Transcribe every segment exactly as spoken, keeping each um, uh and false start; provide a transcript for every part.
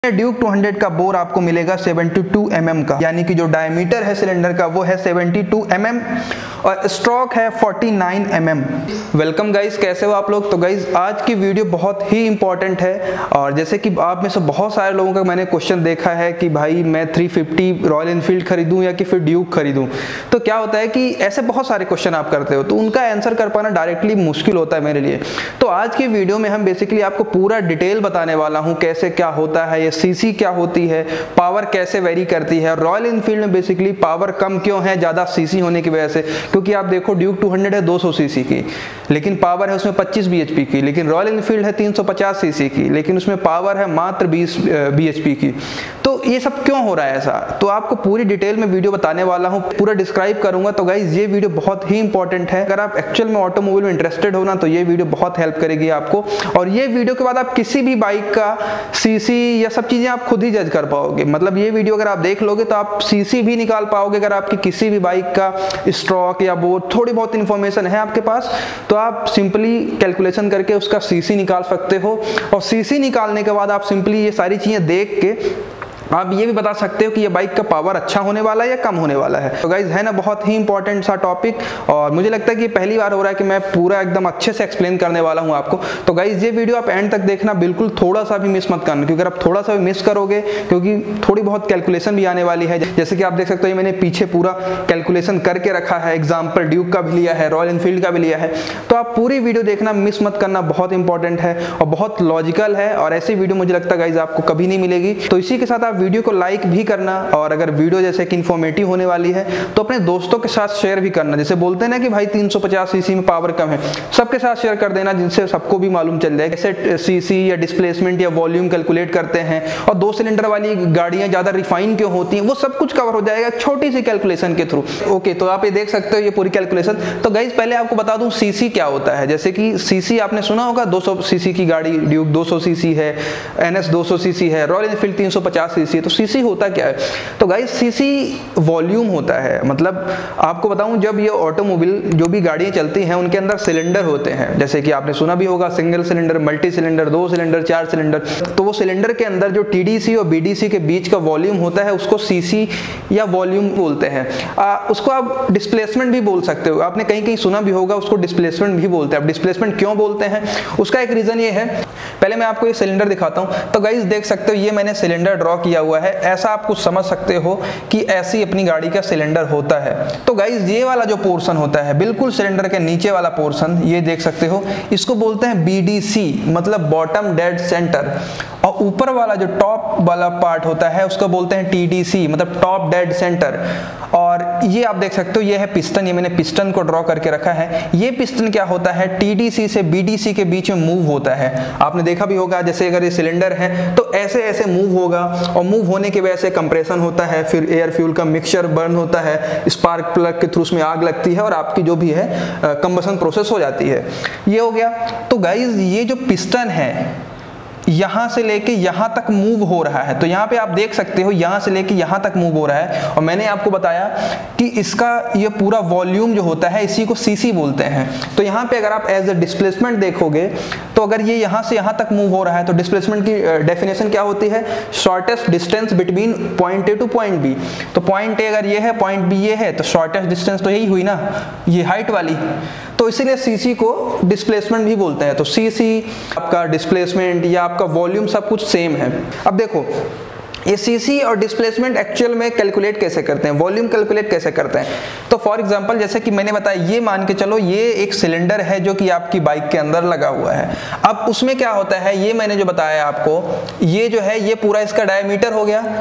Duke two hundred का bore आपको मिलेगा बहत्तर एम एम का, यानी कि जो डायमीटर है सिलेंडर का वो है बहत्तर एम एम और स्ट्रोक है उनचास एम एम। वेलकम गाइस, कैसे हो आप लोग। तो गाइस आज की वीडियो बहुत ही इंपॉर्टेंट है और जैसे कि आप में से बहुत सारे लोगों का मैंने क्वेश्चन देखा है कि भाई मैं थ्री फिफ्टी रॉयल एनफील्ड खरीदूं या कि फिर ड्यूक खरीदूं। तो क्या होता है कि ऐसे बहुत सारे क्वेश्चन आप करते हो तो उनका आंसर कर पाना डायरेक्टली मुश्किल होता है मेरे लिए। तो आज की वीडियो में हम बेसिकली आपको पूरा डिटेल बताने वाला हूँ, कैसे क्या होता है, सीसी क्या होती है, पावर कैसे वेरी करती है। रॉयल एनफील्ड में बेसिकली पावर कम क्यों है ज्यादा सीसी होने की वजह से, क्योंकि आप देखो ड्यूक टू हंड्रेड है दो सौ सीसी की लेकिन पावर है उसमें पच्चीस बीएचपी की, लेकिन रॉयल एनफील्ड है तीन सौ पचास सीसी की लेकिन उसमें पावर है मात्र बीस बीएचपी की। तो ये सब क्यों हो रहा है ऐसा, तो आपको पूरी डिटेल में वीडियो बताने वाला हूँ, पूरा डिस्क्राइब करूंगा। तो गाइज ये वीडियो बहुत ही इंपॉर्टेंट है, अगर आप एक्चुअल में ऑटोमोबाइल में इंटरेस्टेड हो ना तो ये वीडियो बहुत हेल्प करेगी आपको। और ये वीडियो के बाद आप किसी भी बाइक का सीसी या सब चीजें आप खुद ही जज कर पाओगे। मतलब ये वीडियो अगर आप देख लोगे तो आप सीसी भी निकाल पाओगे। अगर आपकी किसी भी बाइक का स्ट्रोक या बोर थोड़ी बहुत इंफॉर्मेशन है आपके पास तो आप सिंपली कैलकुलेशन करके उसका सीसी निकाल सकते हो और सीसी निकालने के बाद आप सिंपली ये सारी चीजें देख के आप ये भी बता सकते हो कि ये बाइक का पावर अच्छा होने वाला है या कम होने वाला है। तो गाइज है ना बहुत ही इंपॉर्टेंट सा टॉपिक और मुझे लगता है कि पहली बार हो रहा है कि मैं पूरा एकदम अच्छे से एक्सप्लेन करने वाला हूँ आपको। तो गाइज ये वीडियो आप एंड तक देखना, बिल्कुल थोड़ा सा भी मिस मत करना, क्योंकि अगर आप थोड़ा सा भी मिस करोगे क्योंकि थोड़ी बहुत कैलकुलेशन भी आने वाली है। जैसे कि आप देख सकते हो मैंने पीछे पूरा कैलकुलेशन करके रखा है, एग्जाम्पल ड्यूक का भी लिया है, रॉयल एनफील्ड का भी लिया है। तो आप पूरी वीडियो देखना, मिस मत करना, बहुत इंपॉर्टेंट है और बहुत लॉजिकल है और ऐसी वीडियो मुझे लगता है गाइज आपको कभी नहीं मिलेगी। तो इसी के साथ आप वीडियो को लाइक भी करना और अगर वीडियो जैसे कि इंफॉर्मेटिव होने वाली है तो अपने दोस्तों के साथ शेयर भी करना। जैसे बोलते हैं ना कि भाई तीन सौ पचास सीसी में पावर कम है, सबके साथ शेयर कर देना जिससे सबको भी मालूम चल जाए कैसे सीसी या डिस्प्लेसमेंट या वॉल्यूम कैलकुलेट करते हैं और दो सिलेंडर वाली गाड़ियां ज्यादा रिफाइन क्यों होती हैं, वो सब कुछ कवर हो जाएगा छोटी सी कैलकुलेशन के थ्रू। ओके, तो आप ये देख सकते हो ये पूरी कैलकुलेशन। तो गाइज पहले आपको बता दूं सीसी क्या होता है। जैसे कि सीसी आपने सुना होगा, दो सौ सीसी की गाड़ी ड्यूक दो सौ सीसी है, एनएस दो सौ सीसी है, रॉयल एनफील्ड तीन सौ पचास सीसी है। तो सीसी होता क्या है, तो गाइस सीसी वॉल्यूम होता है। मतलब आपको बताऊं, जब ये ऑटोमोबाइल जो भी गाड़ियां चलती हैं उनके अंदर सिलेंडर होते हैं, जैसे कि आपने सुना भी होगा सिंगल सिलेंडर, मल्टी सिलेंडर, दो सिलेंडर, चार सिलेंडर। तो वो सिलेंडर के अंदर जो टीडीसी और बीडीसी के बीच का वॉल्यूम होता है उसको सीसी या वॉल्यूम बोलते हैं। आ, उसको आप डिस्प्लेसमेंट भी बोल सकते हो, आपने कहीं कहीं सुना भी होगा उसको डिस्प्लेसमेंट भी बोलते हैं। अब डिस्प्लेसमेंट क्यों बोलते हैं उसका एक रीजन ये है, पहले मैं आपको ये सिलेंडर दिखाता हूं। तो गाइस देख सकते हो ये मैंने सिलेंडर ड्रॉ किया हुआ है, ऐसा आप कुछ समझ सकते हो कि ऐसी अपनी गाड़ी का सिलेंडर होता है। तो गाइस ये वाला जो पोर्शन होता है बिल्कुल सिलेंडर के नीचे वाला पोर्शन, ये देख सकते हो, इसको बोलते हैं बीडीसी, मतलब बॉटम डेड सेंटर। और ऊपर वाला जो टॉप वाला पार्ट होता है उसको बोलते हैं टीडीसी, मतलब टॉप डेड सेंटर। और ये आप देख सकते हो ये है पिस्टन, ये मैंने पिस्टन को ड्रॉ करके रखा है। ये पिस्टन क्या होता है, टीडीसी से बीडीसी के बीच में मूव होता है। आपने देखा भी होगा, जैसे अगर ये सिलेंडर है तो ऐसे ऐसे मूव होगा और मूव होने की वजह से कंप्रेशन होता है, फिर एयर फ्यूल का मिक्सचर बर्न होता है, स्पार्क प्लग के थ्रू उसमें आग लगती है और आपकी जो भी है कंबशन प्रोसेस हो जाती है। ये हो गया। तो गाइज ये जो पिस्टन है यहां से लेके यहां तक मूव हो रहा है। तो यहां पे आप देख सकते हो यहां से लेके यहां तक मूव हो रहा है और मैंने आपको बताया कि इसका ये पूरा वॉल्यूम जो होता है इसी को सीसी बोलते हैं। तो यहां पे अगर आप एज अ डिस्प्लेसमेंट देखोगे तो अगर ये यहां से यहां तक मूव हो रहा है तो डिस्प्लेसमेंट की डेफिनेशन क्या होती है, shortest distance between point A to point B. तो पॉइंट ए अगर ये है, पॉइंट बी ये है, तो शॉर्टेस्ट डिस्टेंस तो यही हुई ना, ये हाइट वाली। तो इसीलिए सीसी को डिस्प्लेसमेंट भी बोलते हैं। तो सीसी आपका डिस्प्लेसमेंट या आपका वॉल्यूम सब कुछ सेम है। अब देखो ये सीसी और डिस्प्लेसमेंट एक्चुअल में कैलकुलेट कैसे करते हैं, वॉल्यूम कैलकुलेट कैसे करते हैं। तो फॉर एग्जांपल जैसे कि मैंने बताया, ये मान के चलो ये एक सिलेंडर है जो कि आपकी बाइक के अंदर लगा हुआ है। अब उसमें क्या होता है, ये मैंने जो बताया आपको, ये जो है ये पूरा इसका डायमीटर हो गया,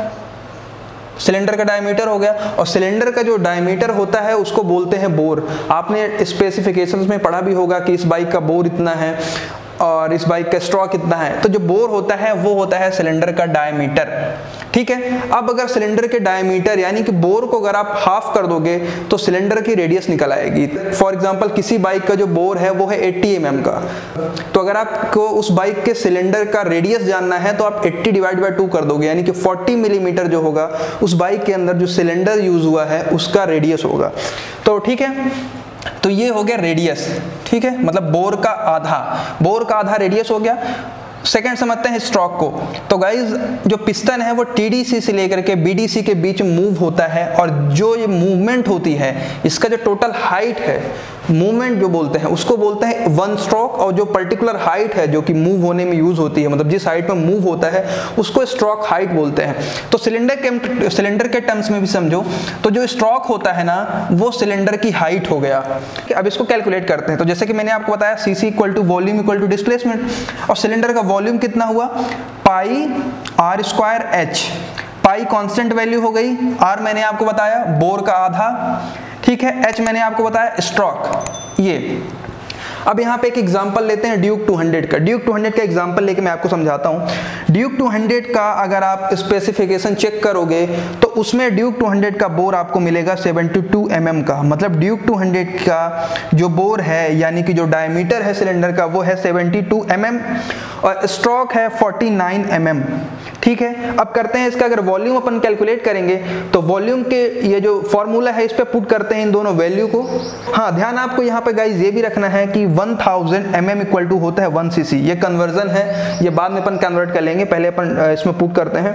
सिलेंडर का डायमीटर हो गया। और सिलेंडर का जो डायमीटर होता है उसको बोलते हैं बोर। आपने स्पेसिफिकेशंस में पढ़ा भी होगा कि इस बाइक का बोर इतना है और इस बाइक का स्ट्रोक कितना है। तो जो बोर होता है वो होता है सिलेंडर का डायमीटर, ठीक है। अब अगर सिलेंडर के डायमीटर यानी कि बोर को अगर आप हाफ कर दोगे तो सिलेंडर की रेडियस निकल आएगी। फॉर एग्जांपल किसी बाइक का जो बोर है वो है अस्सी एम एम का, तो अगर आपको उस बाइक के सिलेंडर का रेडियस जानना है तो आप अस्सी डिवाइड बाय टू कर दोगे, यानी कि चालीस मिलीमीटर जो होगा उस बाइक के अंदर जो सिलेंडर यूज हुआ है उसका रेडियस होगा। तो ठीक है, तो ये हो गया रेडियस, ठीक है, मतलब बोर का आधा, बोर का आधा रेडियस हो गया। सेकंड समझते हैं स्ट्रोक को। तो गाइज जो पिस्टन है वो टीडीसी से लेकर के बीडीसी के बीच मूव होता है, और जो ये मूवमेंट होती है इसका जो टोटल हाइट है, मूवमेंट जो बोलते हैं उसको बोलते हैं वन स्ट्रोक, और जो पर्टिकुलर हाइट है जो कि मूव होने में यूज होती है, मतलब जिस हाइट पे मूव होता है उसको स्ट्रोक हाइट बोलते हैं। तो सिलेंडर के सिलेंडर के टर्म्स में भी समझो तो जो स्ट्रोक होता है ना वो सिलेंडर की हाइट हो गया। अब इसको कैलकुलेट करते हैं। तो जैसे कि मैंने आपको बताया CC equal to volume equal to displacement, और सिलेंडर का वॉल्यूम कितना हुआ pi R square H. Pi constant value हो गई, आर मैंने आपको बताया बोर का आधा, ठीक है, एच मैंने आपको बताया स्ट्रोक। ये अब यहाँ पे एक एग्जांपल लेते हैं ड्यूक टू हंड्रेड का। ड्यूक टू हंड्रेड का एग्जांपल लेके मैं आपको समझाता हूँ। ड्यूक टू हंड्रेड का अगर आप स्पेसिफिकेशन चेक करोगे तो उसमें ड्यूक टू हंड्रेड का बोर आपको मिलेगा सेवेंटी टू एम एम का। मतलब ड्यूक टू हंड्रेड का जो बोर है यानी कि जो डायमीटर है सिलेंडर का वो है सेवेंटी टू एम एम, और स्ट्रोक है फोर्टी नाइन एम एम, ठीक है। अब करते हैं इसका अगर वॉल्यूम अपन कैलकुलेट करेंगे तो वॉल्यूम के ये जो फॉर्मूला है इस पे पुट करते हैं इन दोनों वैल्यू को। हाँ, ध्यान आपको यहाँ पे गाइज ये भी रखना है कि one thousand M M equal to होता है वन सीसी। ये कन्वर्जन है, ये बाद में अपन कन्वर्ट कर लेंगे, पहले अपन इसमें पुट करते हैं।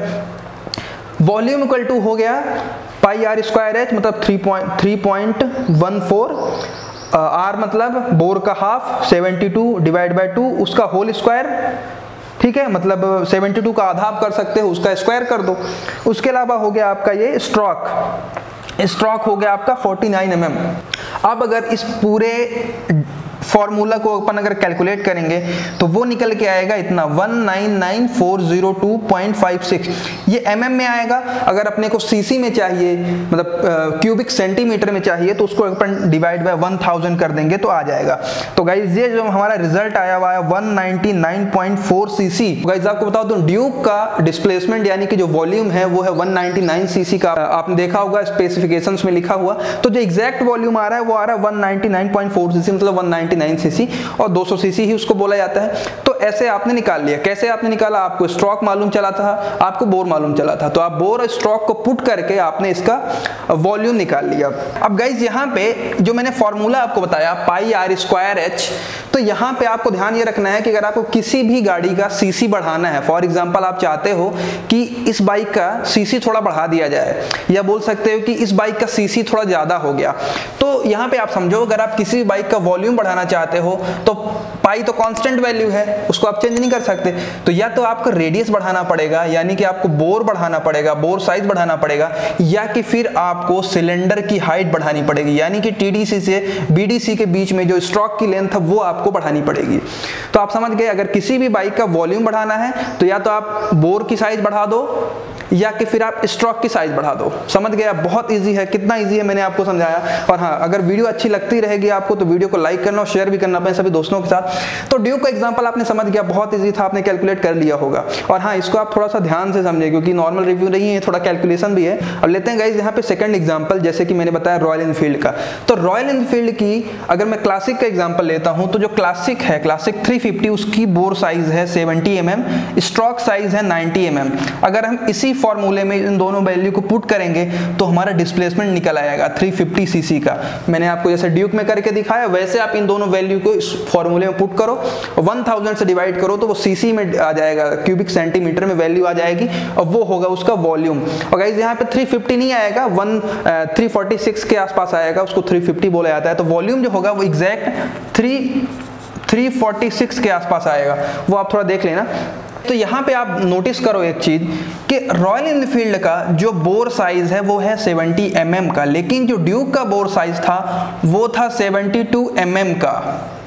वॉल्यूम इक्वल टू हो गया पाई आर स्क्वायर एच, मतलब three point three point one four, R मतलब बोर का half, seventy two divide by two उसका होल स्क्वायर, ठीक है, मतलब सेवेंटी टू का आधा आप कर सकते हो, उसका स्क्वायर कर दो। उसके अलावा हो गया आपका ये स्ट्रोक, स्ट्रोक हो गया आपका फोर्टी नाइन एम एम। अब अगर इस पूरे फॉर्मूला को अपन अगर कैलकुलेट करेंगे तो वो निकल के आएगा इतना one nine nine four zero two point five six. ये एमएम में आएगा। अगर अपने को सीसी में चाहिए, मतलब क्यूबिक सेंटीमीटर में चाहिए, तो उसको अपन डिवाइड बाय वन थाउजेंड कर देंगे तो आ जाएगा। तो गाइज ये जो हमारा रिजल्ट आया हुआ है one ninety nine point four CC. Guys आपको बता दूं ड्यूक का डिस्प्लेसमेंट यानी कि जो वॉल्यूम है वो है वन नाइंटी नाइन सीसी का। आपने देखा होगा स्पेसिफिकेशंस में लिखा हुआ, तो जो एग्जैक्ट वॉल्यूम आ रहा है वो आ रहा है one ninety nine point four CC, मतलब वन नाइंटी नाइन सीसी, और दो सौ सीसी ही उसको बोला जाता है। तो ऐसे आपने निकाल लिया। कैसे आपने निकाला? आपको स्ट्रोक मालूम चला था, आपको बोर मालूम चला था, तो आप बोर और स्ट्रोक को पुट करके आपने इसका वॉल्यूम निकाल लिया। अब गाइज यहाँ पे जो मैंने फॉर्मूला आपको बताया पाई आर स्क्वायर एच, तो यहाँ पे आपको ध्यान ये रखना है कि अगर आपको किसी भी गाड़ी का सीसी बढ़ाना है, फॉर एग्जांपल आप चाहते हो कि इस बाइक का सीसी थोड़ा बढ़ा दिया जाए, या बोल सकते हो कि इस बाइक का सीसी थोड़ा ज्यादा हो गया, तो यहाँ पे आप समझो अगर आप किसी भी बाइक का वॉल्यूम बढ़ाना चाहते हो तो पाई तो कांस्टेंट वैल्यू है, उसको आप चेंज नहीं कर सकते। तो या तो आपको रेडियस बढ़ाना पड़ेगा, यानी कि आपको बोर बढ़ाना पड़ेगा, बोर साइज बढ़ाना पड़ेगा, या कि फिर आपको सिलेंडर की हाइट बढ़ानी पड़ेगी, यानी कि टीडीसी से बीडीसी के बीच में जो स्ट्रोक की लेंथ है वो आपको बढ़ानी पड़ेगी। तो आप समझ गए, अगर किसी भी बाइक का वॉल्यूम बढ़ाना है तो या तो आप बोर की साइज बढ़ा दो या कि फिर आप स्ट्रोक की साइज बढ़ा दो। समझ गया? बहुत इजी है। कितना इजी है मैंने आपको समझाया। और हाँ, अगर वीडियो अच्छी लगती रहेगी आपको तो वीडियो को लाइक करना और शेयर भी करना अपने सभी दोस्तों के साथ। तो ड्यूक का एग्जांपल आपने समझ गया, बहुत इजी था, आपने कैलकुलेट कर लिया होगा। और हाँ, इसको आप थोड़ा सा ध्यान से समझिए क्योंकि नॉर्मल रिव्यू नहीं है, थोड़ा कैलकुलेशन भी है। अब लेते हैं गाइज यहाँ पे सेकंड एग्जाम्पल, जैसे कि मैंने बताया रॉयल एनफील्ड का। तो रॉयल एनफील्ड की अगर मैं क्लासिक का एग्जाम्पल लेता हूँ तो जो क्लासिक है, क्लासिक थ्री फिफ्टी, उसकी बोर साइज है seventy M M, stroke size है नाइंटी एम एम। अगर हम इसी फॉर्मूले में दोनों वैल्यू को पुट करेंगे तो हमारा डिस्प्लेसमेंट निकल आएगा थ्री फिफ्टी सीसी का। मैंने आपको जैसे ड्यूक में करके दिखाया वैसे आप इन दोनों वैल्यू को इस फॉर्मूले में पुट करो, वन थाउजेंड से डिवाइड करो तो वो सीसी में आ जाएगा, क्यूबिक सेंटीमीटर में वैल्यू आ जाएगी, और वो होगा उसका वॉल्यूम। और गाइस यहाँ पे थ्री फिफ्टी नहीं आएगा, वन थ्री फोर्टी सिक्स के आसपास आएगा, उसको थ्री फिफ्टी बोला जाता है। तो वॉल्यूम जो होगा वो exact three three forty six के आसपास आएगा, वो आप थोड़ा देख लेना। तो यहाँ पे आप नोटिस करो एक चीज कि रॉयल एनफील्ड का जो बोर साइज है वो है सेवेंटी एम एम का, लेकिन जो ड्यूक का बोर साइज था वो था सेवेंटी टू एम एम का।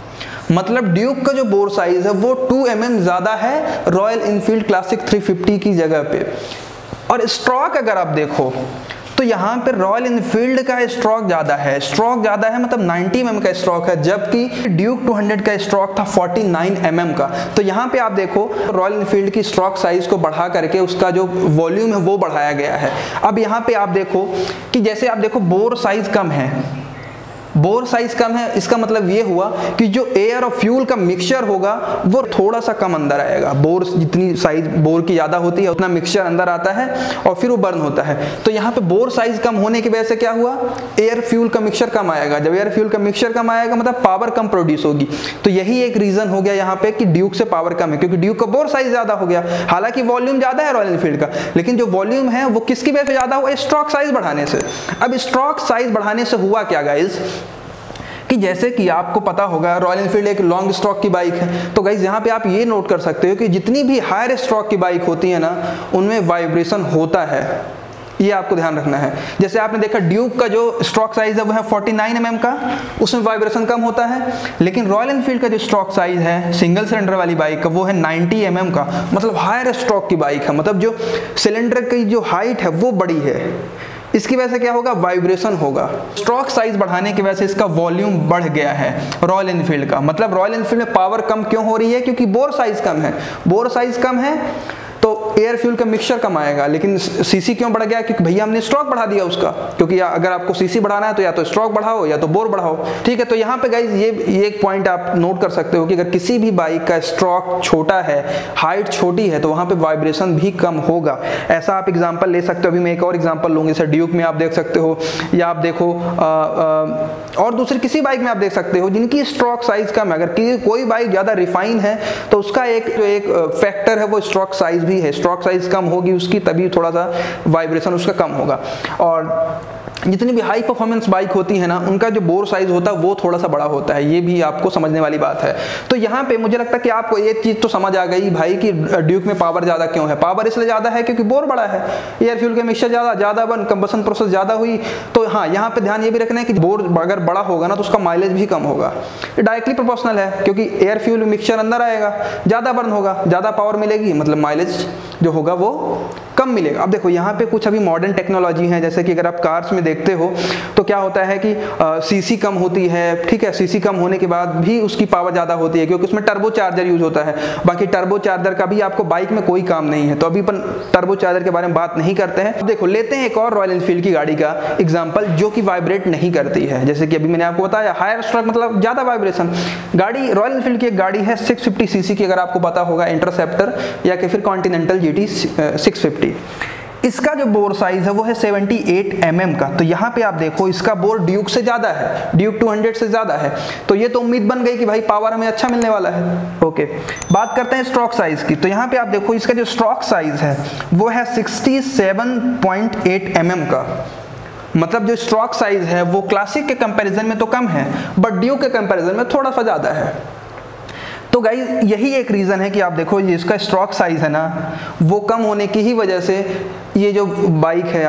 मतलब ड्यूक का जो बोर साइज है वो टू एम एम ज्यादा है Royal Enfield classic three fifty की जगह पे। और स्ट्रोक अगर आप देखो तो यहाँ पे रॉयल एनफील्ड का स्ट्रोक ज्यादा है, स्ट्रोक ज्यादा है मतलब नाइंटी एम एम का स्ट्रोक है, जबकि ड्यूक टू हंड्रेड का स्ट्रोक था फोर्टी नाइन एम एम का। तो यहाँ पे आप देखो रॉयल एनफील्ड की स्ट्रोक साइज को बढ़ा करके उसका जो वॉल्यूम है वो बढ़ाया गया है। अब यहाँ पे आप देखो कि जैसे आप देखो बोर साइज कम है, बोर साइज कम है, इसका मतलब ये हुआ कि जो एयर और फ्यूल का मिक्सचर होगा वो थोड़ा सा कम अंदर आएगा। बोर जितनी साइज बोर की ज्यादा होती है उतना मिक्सचर अंदर आता है और फिर वो बर्न होता है। तो यहाँ पे बोर साइज कम होने की वजह से क्या हुआ, एयर फ्यूल का मिक्सचर कम आएगा। जब एयर फ्यूल का मिक्सचर कम आएगा मतलब पावर कम प्रोड्यूस होगी। तो यही एक रीजन हो गया यहाँ पे कि ड्यूक से पावर कम है, क्योंकि ड्यूक का बोर साइज ज्यादा हो गया। हालांकि वॉल्यूम ज्यादा है रॉयल एनफील्ड का, लेकिन जो वॉल्यूम है वो किसकी वजह से ज्यादा हुआ, स्ट्रोक साइज बढ़ाने से। अब स्ट्रोक साइज बढ़ाने से हुआ क्या गाइस, कि जैसे कि आपको पता होगा रॉयल एनफील्ड एक लॉन्ग स्ट्रोक की बाइक है। तो गाइस यहाँ पे आप ये नोट कर सकते हो कि जितनी भी हायर स्ट्रोक की बाइक होती है ना उनमें वाइब्रेशन होता है, ये आपको ध्यान रखना है। जैसे आपने देखा ड्यूक का जो स्ट्रोक साइज है वो है उनचास एम एम का, उसमें वाइब्रेशन कम होता है। लेकिन रॉयल एनफील्ड का जो स्ट्रोक साइज है सिंगल सिलेंडर वाली बाइक का वो है नब्बे एम एम का, मतलब हायर स्ट्रोक की बाइक है, मतलब जो सिलेंडर की जो हाइट है वो बड़ी है। इसकी वजह से क्या होगा, वाइब्रेशन होगा। स्ट्रोक साइज बढ़ाने की वजह से इसका वॉल्यूम बढ़ गया है रॉयल एनफील्ड का। मतलब रॉयल एनफील्ड में पावर कम क्यों हो रही है, क्योंकि बोर साइज कम है। बोर साइज कम है तो एयर फ्यूल का मिक्सचर कम आएगा। लेकिन सीसी क्यों बढ़ गया, क्योंकि भैया हमने स्ट्रोक बढ़ा दिया उसका। क्योंकि अगर आपको सीसी बढ़ाना है तो या तो स्ट्रोक बढ़ाओ या तो बोर बढ़ाओ, ठीक है। तो यहाँ पे गाइज ये ये एक पॉइंट आप नोट कर सकते हो कि अगर किसी भी बाइक का स्ट्रोक छोटा है, हाइट छोटी है, तो वहाँ पे वाइब्रेशन भी कम होगा। ऐसा आप एग्जाम्पल ले सकते हो। अभी मैं एक और एग्जाम्पल लूंगी, जैसे ड्यूक में आप देख सकते हो, या आप देखो आ, आ, और दूसरी किसी बाइक में आप देख सकते हो जिनकी स्ट्रोक साइज कम है। अगर कोई बाइक ज्यादा रिफाइन है तो उसका एक जो एक फैक्टर है वो स्ट्रोक साइज भी है। स्ट्रोक साइज कम होगी उसकी तभी थोड़ा सा वाइब्रेशन उसका कम होगा। और जितनी भी हाई परफॉर्मेंस बाइक होती है ना उनका जो बोर साइज होता है वो थोड़ा सा बड़ा होता है। ये भी आपको समझने वाली बात है। तो यहाँ पे मुझे लगता है कि आपको एक चीज तो समझ आ गई भाई कि ड्यूक में पावर ज्यादा क्यों है। पावर इसलिए ज्यादा है क्योंकि बोर बड़ा है, एयर फ्यूल के मिक्सचर ज्यादा ज्यादा बन, कंबसन प्रोसेस ज्यादा हुई। तो हाँ, यहाँ पे ध्यान ये भी रखना है कि बोर अगर बड़ा होगा ना तो उसका माइलेज भी कम होगा। डायरेक्टली प्रोपोर्शनल है, क्योंकि एयर फ्यूल मिक्सचर अंदर आएगा, ज्यादा बर्न होगा, ज्यादा पावर मिलेगी, मतलब माइलेज जो होगा वो कम मिलेगा। अब देखो यहाँ पे कुछ अभी मॉडर्न टेक्नोलॉजी है, जैसे कि अगर आप कार्स में देखते हो तो क्या होता है कि सीसी कम होती है, ठीक है। सीसी कम होने के बाद भी उसकी पावर ज्यादा होती है क्योंकि उसमें टर्बो चार्जर यूज होता है। बाकी टर्बो चार्जर का भी आपको बाइक में कोई काम नहीं है, तो अभी अपन टर्बो चार्जर के बारे में बात नहीं करते हैं। देखो लेते हैं एक और रॉयल एनफील्ड की गाड़ी का एग्जाम्पल जो कि वाइब्रेट नहीं करती है। जैसे कि अभी मैंने आपको बताया हायर स्ट्रोक मतलब ज्यादा वाइब्रेशन। गाड़ी रॉयल एनफील्ड की एक गाड़ी है सिक्स फिफ्टी सीसी की, अगर आपको पता होगा, इंटरसेप्टर या कि फिर कॉन्टिनेंटल जीटी सिक्स फिफ्टी। इसका जो बोर साइज है वो है अठहत्तर एम एम का। तो यहाँ पे आप देखो इसका बोर ड्यूक से ज्यादा है, ड्यूक दो सौ से ज्यादा है। तो ये तो उम्मीद बन गई कि भाई पावर हमें अच्छा मिलने वाला है। ओके, बात करते हैं स्ट्रोक साइज की। तो यहाँ पे आप देखो इसका जो स्ट्रोक साइज है वो है सड़सठ पॉइंट आठ एम एम का। मतलब जो स्ट्रोक साइज है वो क्लासिक के कंपैरिजन में तो कम है, बट ड्यूक के कंपैरिजन में थोड़ा सा ज्यादा है। तो गाइस यही एक रीजन है कि आप देखो ये इसका स्ट्रोक साइज है ना वो कम होने की ही वजह से ये जो बाइक है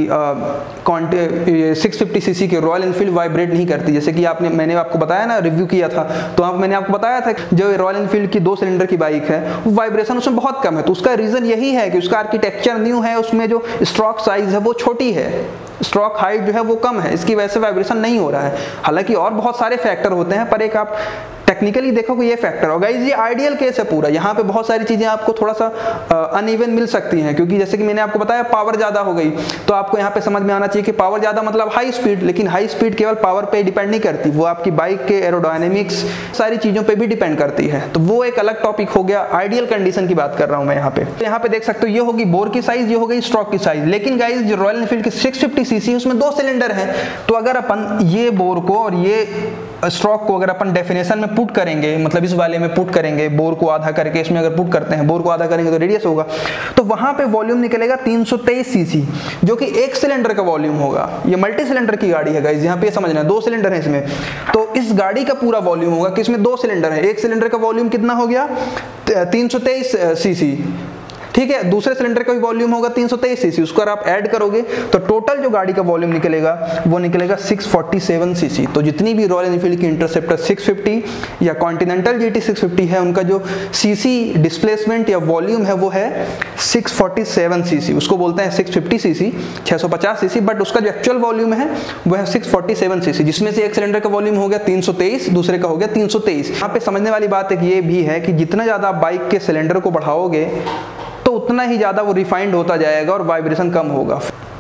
आपकी सिक्स फिफ्टी सीसी की रॉयल एनफील्ड वाइब्रेट नहीं करती। जैसे कि आपने मैंने आपको बताया ना, रिव्यू किया था, तो आप मैंने आपको बताया था जो रॉयल एनफील्ड की दो सिलेंडर की बाइक है वो वाइब्रेशन उसमें बहुत कम है। तो उसका रीजन यही है कि उसका आर्किटेक्चर न्यू है, उसमें जो स्ट्रोक साइज है वो छोटी है, स्ट्रोक हाइट जो है वो कम है, इसकी वजह से वाइब्रेशन नहीं हो रहा है। हालांकि और बहुत सारे फैक्टर होते हैं, पर एक आप टेक्निकली देखो कि ये फैक्टर होगा। ये आइडियल केस है पूरा। यहाँ पे बहुत सारी चीजें आपको थोड़ा सा अनइवन मिल सकती हैं, क्योंकि जैसे कि मैंने आपको बताया पावर ज्यादा हो गई, तो आपको यहाँ पे समझ में आना चाहिए कि पावर ज्यादा मतलब हाई स्पीड। लेकिन हाई स्पीड केवल पावर पे डिपेंड नहीं करती, वो आपकी बाइक के एरोडायनेमिक्स सारी चीजों पे भी डिपेंड करती है। तो वो एक अलग टॉपिक हो गया। आइडियल कंडीशन की बात कर रहा हूँ मैं यहाँ पे। तो यहाँ पे देख सकते हो ये होगी बोर की साइज, ये हो गई स्ट्रोक की साइज। लेकिन गाइज जो रॉयल एनफील्ड की सिक्स फिफ्टी सीसी उसमें दो सिलेंडर है। तो अगर अपन ये बोर को और ये स्ट्रोक को अगर अपन डेफिनेशन में पुट करेंगे, मतलब इस वाले में पुट करेंगे, बोर को आधा करके इसमें अगर पुट करते हैं, बोर को आधा करेंगे तो रेडियस होगा, तो वहां पे वॉल्यूम निकलेगा तीन सौ तेईस सीसी, जो कि एक सिलेंडर का वॉल्यूम होगा। ये मल्टी सिलेंडर की गाड़ी है गाइस, यहाँ पे समझना, दो सिलेंडर है इसमें। तो इस गाड़ी का पूरा वॉल्यूम होगा कि इसमें दो सिलेंडर है, एक सिलेंडर का वॉल्यूम कितना हो गया तीन सौ तेईस सीसी, ठीक है। दूसरे सिलेंडर का भी वॉल्यूम होगा तीन सौ तेईस सीसी, उसको अगर आप ऐड करोगे तो टोटल जो गाड़ी का वॉल्यूम निकलेगा वो निकलेगा छह सौ सैंतालीस सीसी। तो जितनी भी रॉयल एनफील्ड की इंटरसेप्टर सिक्स फिफ्टी या कॉन्टिनेंटल जीटी सिक्स फिफ्टी है, उनका जो सीसी डिस्प्लेसमेंट या वॉल्यूम है वो है छह सौ सैंतालीस सीसी। उसको बोलते हैं सिक्स फिफ्टी सीसी, छह सौ पचास सीसी, बट उसका जो एक्चुअल वॉल्यूम है वो है छह सौ सैंतालीस सीसी, जिसमें से एक सिलेंडर का वॉल्यूम हो गया तीन सौ तेईस, दूसरे का हो गया तीन सौ तेईस। यहाँ पे समझने वाली बात एक ये भी है कि जितना ज्यादा आप बाइक के सिलेंडर को बढ़ाओगे तो उतना ही ज्यादा वो रिफाइंड होता जाएगा और वाइब्रेशन कम होगा।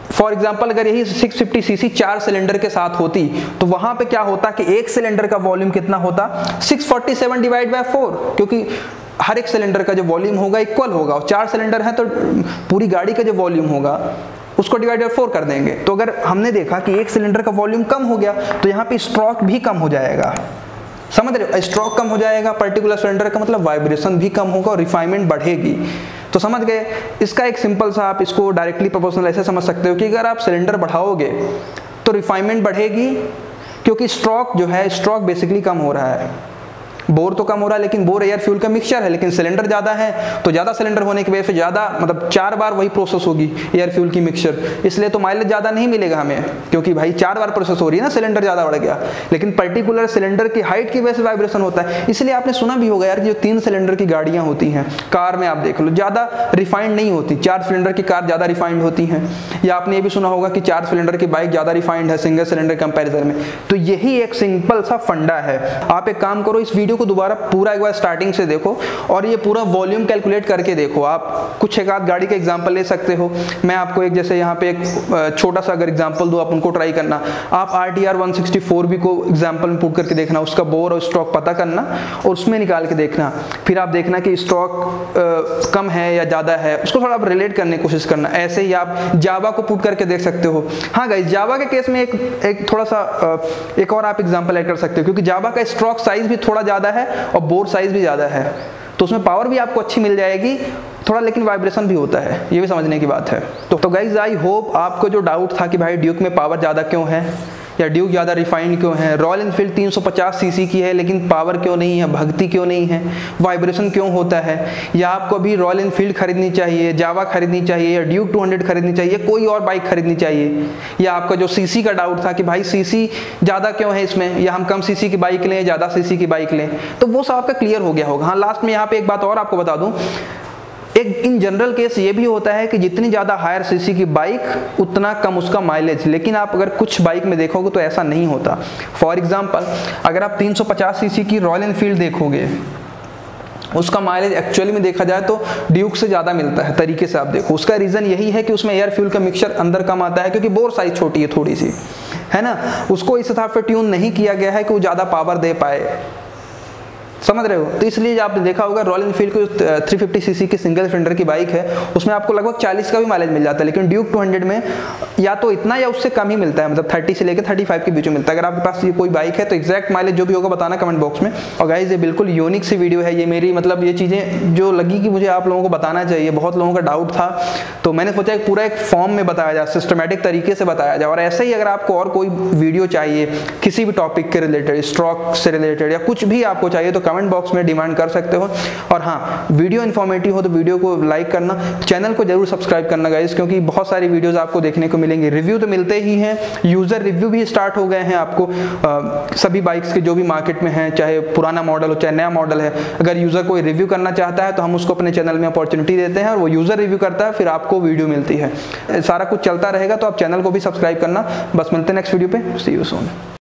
फॉर एग्जाम्पल अगर यही सिक्स फिफ्टी सीसी चार सिलेंडर के साथ होती तो वहां पे क्या होता कि एक सिलेंडर का वॉल्यूम कितना होता, six forty seven divide by four, क्योंकि हर एक सिलेंडर का जो वॉल्यूम होगा इक्वल होगा, और चार सिलेंडर है तो पूरी गाड़ी का जो वॉल्यूम होगा उसको डिवाइड बाय फोर कर देंगे। तो अगर हमने देखा कि एक सिलेंडर का वॉल्यूम कम हो गया तो यहाँ पे स्ट्रोक भी कम हो जाएगा, समझ रहे हो, स्ट्रोक कम हो जाएगा, पर्टिकुलर सिलेंडर का मतलब वाइब्रेशन भी कम होगा और रिफाइनमेंट बढ़ेगी। तो समझ गए, इसका एक सिंपल सा आप इसको डायरेक्टली प्रोपोर्शनल ऐसे समझ सकते हो कि अगर आप सिलेंडर बढ़ाओगे तो रिफाइनमेंट बढ़ेगी, क्योंकि स्ट्रोक जो है, स्ट्रोक बेसिकली कम हो रहा है, बोर तो कम हो रहा है लेकिन बोर एयर फ्यूल का मिक्सचर है, लेकिन सिलेंडर ज़्यादा है तो ज़्यादा सिलेंडर होने की वजह से ज़्यादा मतलब चार बार वही प्रोसेस होगी एयर फ्यूल की मिक्सचर, इसलिए तो माइलेज ज़्यादा नहीं मिलेगा हमें, क्योंकि भाई चार बार प्रोसेस हो रही है ना, सिलेंडर ज़्यादा बढ़ गया। लेकिन पर्टिकुलर सिलेंडर की हाइट की वजह से वाइब्रेशन होता है। इसलिए आपने सुना भी होगा यार, जो तीन सिलेंडर की गाड़ियाँ होती हैं, कार में आप देख लो ज़्यादा रिफाइंड नहीं होती, चार सिलेंडर की कार ज़्यादा रिफाइंड होती हैं। या आपने ये भी सुना होगा कि चार सिलेंडर की बाइक ज़्यादा रिफाइंड है सिंगल सिलेंडर कंपेरिजन में। तो यही एक सिंपल सा फंडा है। आप एक काम करो, इस वीडियो को दोबारा पूरा एक बार स्टार्टिंग से देखो और ये पूरा वॉल्यूम कैलकुलेट करके देखो। आप कुछ एक आध गाड़ी का एग्जांपल ले सकते हो। मैं आपको एक जैसे यहाँ पे एक छोटा सा अगर एग्जांपल दूं, आप उनको ट्राई करना। आप R T R one sixty four भी को एग्जांपल में पुट करके देखना, उसका बोर और स्ट्रोक पता करना और उसमें निकाल के देखना। फिर आप देखना कि स्ट्रोक कम है या ज़्यादा है, उसको थोड़ा आप रिलेट करने की कोशिश करना। ऐसे ही आप जावा को पुट करके देख सकते हो। हाँ गाइस, जावा के केस में एक एक थोड़ा सा एक और आप एग्जाम्पल ऐड कर सकते हो, क्योंकि जावा का स्ट्रोक साइज भी थोड़ा ज़्यादा है और बोर साइज भी ज़्यादा है, तो उसमें पावर भी आपको अच्छी मिल जाएगी थोड़ा, लेकिन वाइब्रेशन भी होता है, ये भी समझने की बात है। तो तो गाइज आई होप आपको जो डाउट था कि भाई ड्यूक में पावर ज़्यादा क्यों है या ड्यूक ज़्यादा रिफाइंड क्यों है, रॉयल एनफील्ड तीन सौ पचास सीसी की है लेकिन पावर क्यों नहीं है, भक्ति क्यों नहीं है, वाइब्रेशन क्यों होता है, या आपको अभी रॉयल एनफील्ड खरीदनी चाहिए, जावा खरीदनी चाहिए या ड्यूक टू हंड्रेड खरीदनी चाहिए, कोई और बाइक खरीदनी चाहिए, या आपका जो सीसी का डाउट था कि भाई सीसी ज़्यादा क्यों है इसमें, या हम कम सीसी की बाइक लें, ज़्यादा सीसी की बाइक लें, तो वो सब आपका क्लियर हो गया होगा। हाँ, लास्ट में यहाँ पे एक बात और आपको बता दूँ, एक इन जनरल केस ये भी होता है कि जितनी ज़्यादा हायर सीसी की बाइक उतना कम उसका माइलेज, लेकिन आप अगर कुछ बाइक में देखोगे तो ऐसा नहीं होता। फॉर एग्जांपल अगर आप तीन सौ पचास सीसी की रॉयल एनफील्ड देखोगे, उसका माइलेज एक्चुअली में देखा जाए तो ड्यूक से ज़्यादा मिलता है, तरीके से आप देखो। उसका रीज़न यही है कि उसमें एयर फ्यूल का मिक्सचर अंदर कम आता है, क्योंकि बोर साइज छोटी है थोड़ी सी, है ना। उसको इस हिसाब से ट्यून नहीं किया गया है कि वो ज़्यादा पावर दे पाए, समझ रहे हो। तो इसलिए आपने देखा होगा रॉयल एनफील्ड को थ्री फिफ्टी सीसी की सिंगल सिलेंडर की बाइक है, उसमें आपको लगभग चालीस का भी माइलेज मिल जाता है, लेकिन ड्यूक टू हंड्रेड में या तो इतना या उससे कम ही मिलता है, मतलब तीस से लेकर पैंतीस के बीच में मिलता है। अगर आपके पास ये कोई बाइक है तो एग्जैक्ट माइलेज जो भी होगा बताना कमेंट बॉक्स में। और गाइस, ये बिल्कुल यूनिक सी वीडियो है, ये मेरी मतलब ये चीज़ें जो लगी कि मुझे आप लोगों को बताना चाहिए, बहुत लोगों का डाउट था, तो मैंने सोचा एक पूरा एक फॉर्म में बताया जाए, सिस्टमेटिक तरीके से बताया जाए। और ऐसे ही अगर आपको और कोई वीडियो चाहिए किसी भी टॉपिक के रिलेटेड, स्ट्रोक से रिलेटेड या कुछ भी आपको चाहिए, तो कमेंट बॉक्स में डिमांड कर सकते हो। और हाँ, वीडियो इन्फॉर्मेटिव हो तो वीडियो को लाइक करना, चैनल को जरूर सब्सक्राइब करना गाइस, क्योंकि बहुत सारी वीडियोस आपको देखने को मिलेंगे। रिव्यू तो मिलते ही हैं, यूजर रिव्यू भी स्टार्ट हो गए हैं आपको आ, सभी बाइक्स के जो भी मार्केट में हैं, चाहे पुराना मॉडल हो चाहे नया मॉडल है। अगर यूजर कोई रिव्यू करना चाहता है तो हम उसको अपने चैनल में अपॉर्चुनिटी देते हैं और वो यूजर रिव्यू करता है, फिर आपको वीडियो मिलती है। सारा कुछ चलता रहेगा, तो आप चैनल को भी सब्सक्राइब करना। बस मिलते हैं नेक्स्ट वीडियो पे, सी यू सून।